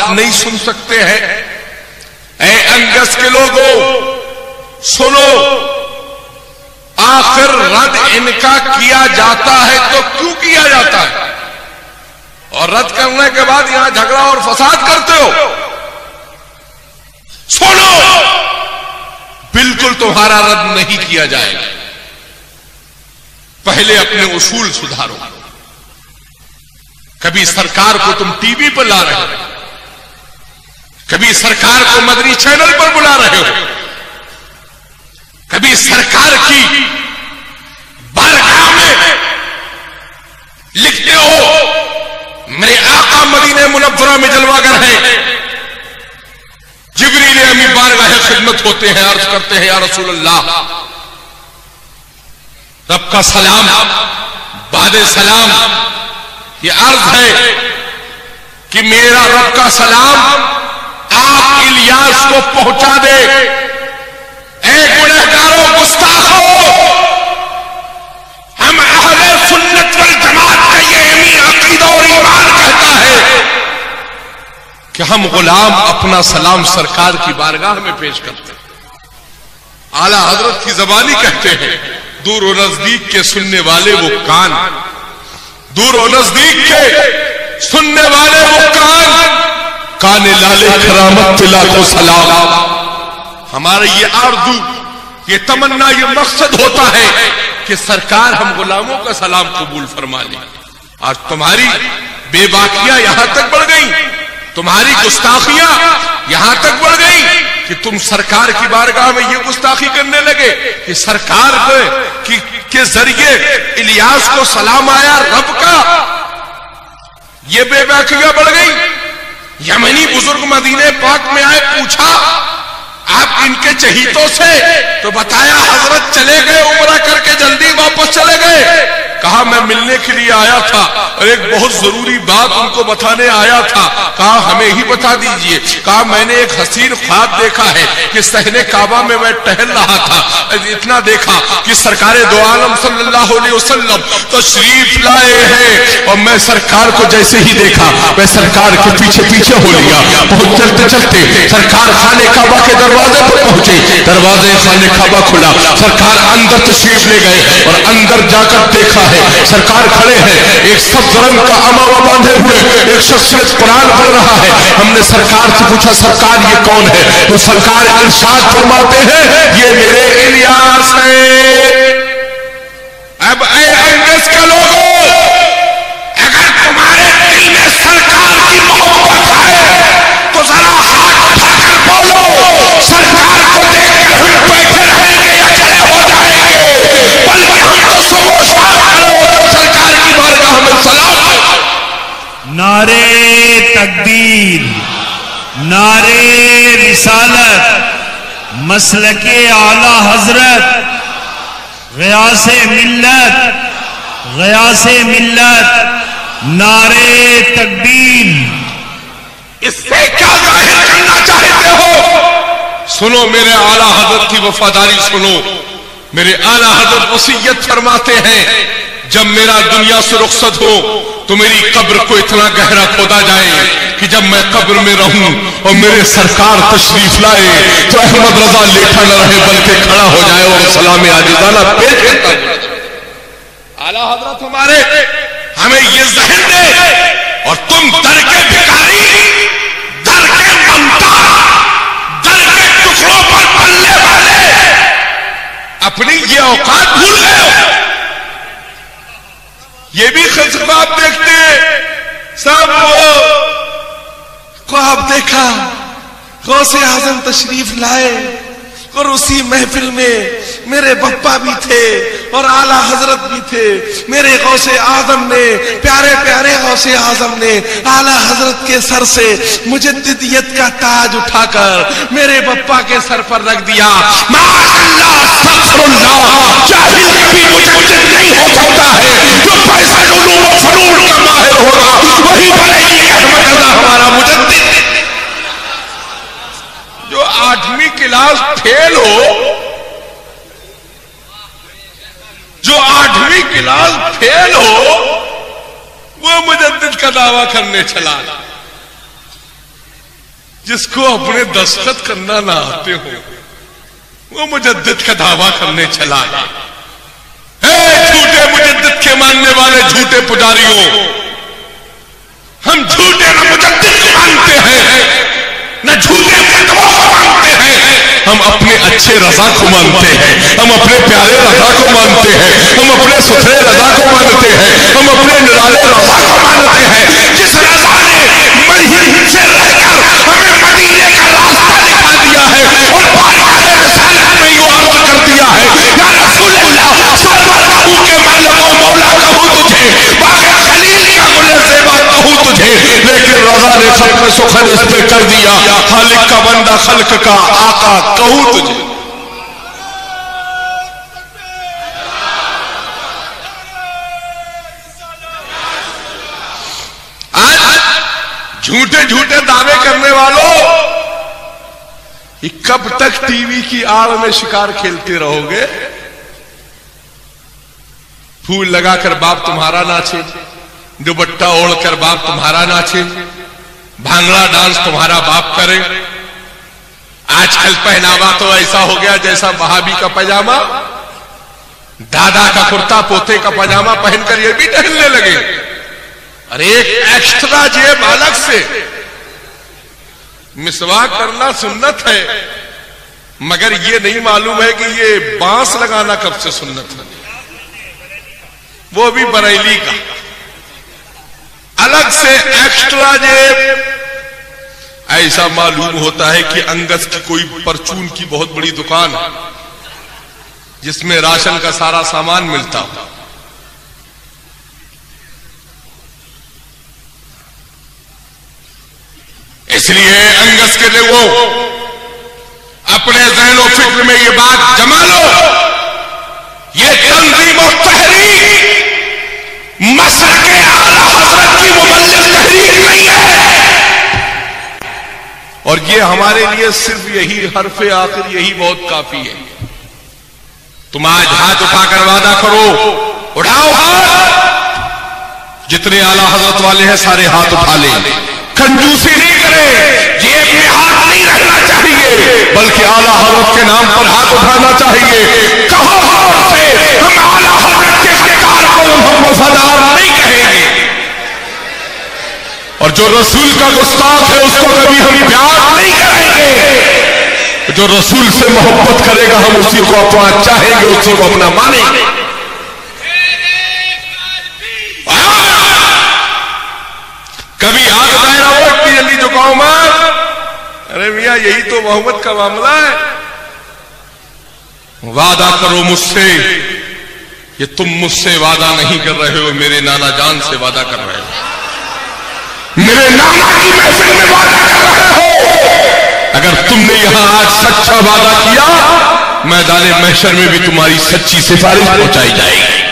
نہیں سن سکتے ہیں؟ اے انگس کے لوگوں سنو، آخر رد ان کا کیا جاتا ہے تو کیوں کیا جاتا ہے؟ اور رد کرنے کے بعد یہاں جھگڑا اور فساد کرتے ہو؟ سنو، بالکل تمہارا رد نہیں کیا جائے گا، پہلے اپنے اصول سدھارو۔ کبھی سرکار کو تم ٹی وی پر لا رہے ہو، کبھی سرکار کو مدنی چینل پر بلا رہے ہو، کبھی سرکار کی بارگاہ میں لکھتے ہو میرے آقا مدینہ منورہ میں جلوہ گر ہیں، جبریل امین بارگاہ خدمت ہوتے ہیں، عرض کرتے ہیں یا رسول اللہ رب کا سلام بعد سلام، یہ عرض ہے کہ میرا رب کا سلام آپ الیاس کو پہنچا دے۔ اے گنہگاروں گستاخوں، ہم اہل سنت والجماعت کا یہ عقیدہ اور ایمان کہتا ہے کہ ہم غلام اپنا سلام سرکار کی بارگاہ میں پیش کرتے ہیں۔ اعلیٰ حضرت کی زبانی کہتے ہیں دور و نزدیک کے سننے والے وہ کان، دور و نزدیک کے سننے والے وہ کان، کان لالے کرامت پہ لاکھوں سلام۔ ہمارا یہ آرزو، یہ تمنا، یہ مقصد ہوتا ہے کہ سرکار ہم غلاموں کا سلام قبول فرما لیں۔ آج تمہاری بے باکیاں یہاں تک بڑھ گئی، تمہاری گستاخیاں یہاں تک بڑھ گئی کہ تم سرکار کی بارگاہ میں یہ گستاخی کرنے لگے کہ سرکار کے ذریعے الیاس کو سلام آیا رب کا۔ یہ بے باکیاں بڑھ گئی۔ یمنی بزرگ مدینہ پاک میں آئے، پوچھا آپ ان کے چہیتوں سے، تو بتایا حضرت چلے گئے عمرہ کر کے جلدی واپس چلے گئے۔ کہا میں ملنے کے لیے آیا تھا اور ایک بہت ضروری بات ان کو بتانے آیا تھا۔ کہا ہمیں ہی بتا دیجئے۔ کہا میں نے ایک حسین خواب دیکھا ہے کہ صحن کعبہ میں ٹہل رہا تھا، اتنا دیکھا کہ سرکار دو عالم صلی اللہ علیہ وسلم تشریف لائے ہیں، اور میں سرکار کو جیسے ہی دیکھا میں سرکار کے پیچھے پیچھے ہو لیا۔ بہت چلتے چلتے سرکار خانہ کعبہ کے دروازے پر پہنچے، دروازے خانہ کعبہ کھلا، سرکار اندر تشریف لے گئے اور اندر جا کر دیکھا ہے سرکار کھڑے ہیں، ایک سبز رنگ کا عمامہ باندھے ہوئے ایک شخصیت قرآن پڑھ رہا ہے۔ ہم نے سرکار سے پوچھا سرکار یہ کون ہے؟ تو سرکار ارشاد فرماتے ہیں یہ میرے الیاس ہے۔ اب اے انگریز کے لوگوں، اگر تمہارے دل میں سرکار کی محبت ہے تو ذرا ہاتھ اٹھا کر بولو، سرکار کو دیکھ کر ہم بیٹھے رہیں گے یا کھڑے ہو جائیں گے؟ بلکہ ہم تو صبح شام کھڑے ہو کر سرکار کی بارگاہ میں سلام۔ نعرے تکبیر، نعرے رسالت، مسلک اعلی حضرت، غیاث ملت، غیاث ملت، نعرے تکبیر۔ اس سے کیا ظاہر کرنا چاہتے ہو؟ سنو میرے اعلیٰ حضرت کی وفاداری سنو۔ میرے اعلیٰ حضرت وصیت فرماتے ہیں جب میرا دنیا سے رخصت ہو تو میری قبر کو اتنا گہرا کھودا جائے کہ جب میں قبر میں رہوں اور میرے سرکار تشریف لائے تو احمد رضا لیٹا نہ رہے بلکہ کھڑا ہو جائے اور سلام عاجزانہ پیش کرتا ہے۔ اعلیٰ حضرت ہمارے ہمیں یہ ذہن دے، اور تم در کے بھکاری، در کے ممتا، در کے ٹکڑوں پر پلنے والے اپنی یہ اوقات بھول گئے ہو۔ یہ بھی خواب دیکھتے سب خواب دیکھا غوث اعظم تشریف لائے اور اسی محفل میں میرے بپا بھی تھے اور اعلیٰ حضرت بھی تھے۔ میرے غوث اعظم نے، پیارے پیارے غوث اعظم نے اعلیٰ حضرت کے سر سے مجددیت کا تاج اٹھا کر میرے بپا کے سر پر رکھ دیا۔ معاذ اللہ، استغفر اللہ، جاہل کبھی مجدد نہیں ہو سکتا ہے، جو پیسہ علوم و فنون کا ماہر ہوگا وہی بنے گی احمد رضا ہمارا مجدد۔ جو 8ویں کلاس فیل ہو، جو 8ویں کلاس فیل ہو، وہ مجدد کا دعویٰ کرنے چلا۔ جس کو اپنے دستخط کرنا نہ آتے ہو وہ مجدد کا دعویٰ کرنے چلا ہے. جھوٹے مجدد کے ماننے والے جھوٹے پجاریوں، ہم جھوٹے نہ مجدد کو مانتے ہیں نہ جھوٹے فتووں کو مانتے ہیں. ہم اپنے اچھے رضا کو مانتے ہیں، ہم اپنے پیارے رضا کو مانتے ہیں، ہم اپنے ستھرے رضا کو مانتے ہیں، ہم اپنے نرالے رضا کو مانتے ہیں. جس رضا نے مدینے سے رہ کر ہمیں مدینے کا راستہ دکھا دیا ہے اور بارگاہ رسالت میں یوں عرض کر دیا ہے، یا رسول اللہ سرور کہوں کہ مالک و مولا کہوں تجھے، باغ خلیل کا گل زیبا کہوں تجھے، لیکن رضا نے ختم سخن اس پہ کر دیا، خالق کا بندہ خلق کا آقا کہوں تجھے. آج جھوٹے جھوٹے دعوے کرنے والوں، کب تک ٹی وی کی آڑ میں شکار کھیلتے رہو گے؟ پھول لگا کر باپ تمہارا ناچے، دوپٹہ اوڑھ کر باپ تمہارا ناچے، بھانگڑا ڈانس تمہارا باپ کرے. آج کل پہناوا تو ایسا ہو گیا جیسا وہابی کا پاجامہ، دادا کا کرتا پوتے کا پاجامہ پہن کر یہ بھی ٹہلنے لگے. اور ایک ایکسٹرا جیب الگ سے. مسواک کرنا سنت ہے، مگر یہ نہیں معلوم ہے کہ یہ بانس لگانا کب سے سنت ہے، وہ بھی بریلی کا الگ سے ایکسٹرا جیب. ایسا معلوم ہوتا ہے کہ انگس کی کوئی پرچون کی بہت بڑی دکان ہے جس میں راشن کا سارا سامان ملتا ہو. اس لیے انگس کے لوگوں اپنے ذہن و فکر میں یہ بات جما لو، یہ تنظیم و تحریک مسلک اعلیٰ حضرت کی مبلغ تحریک نہیں ہے. اور یہ ہمارے لیے صرف یہی حرف آخر یہی بہت کافی ہے. تم آج ہاتھ اٹھا کر وعدہ کرو، اٹھاؤ ہاتھ، جتنے اعلیٰ حضرت والے ہیں سارے ہاتھ اٹھا لیں. کنجوسی نہیں کرے، جیب میں ہاتھ نہیں رکھنا چاہیے، بلکہ اعلیٰ حضرت کے نام پر ہاتھ اٹھانا چاہیے. کہو ہاتھ سے ہم اعلیٰ حضرت کے خطار کو ہم وفادار نہیں کہیں گے، اور جو رسول کا گستاخ ہے اس کو کبھی ہم پیار نہیں کریں گے. جو رسول سے محبت کرے گا ہم اسی کو اپنا چاہیں گے، اسی کو اپنا مانیں گے. کبھی ہاتھ دائرہ ہو اتنی جلدی جھکاؤ مت. ارے میاں یہی تو محبت کا معاملہ ہے. وعدہ کرو مجھ سے، یہ تم مجھ سے وعدہ نہیں کر رہے ہو، میرے نانا جان سے وعدہ کر رہے ہو، میرے نانا کی محفل میں وعدہ کر رہے ہو. اگر تم نے یہاں آج سچا وعدہ کیا، میدان محشر میں بھی تمہاری سچی سفارش پہنچائی جائے گی.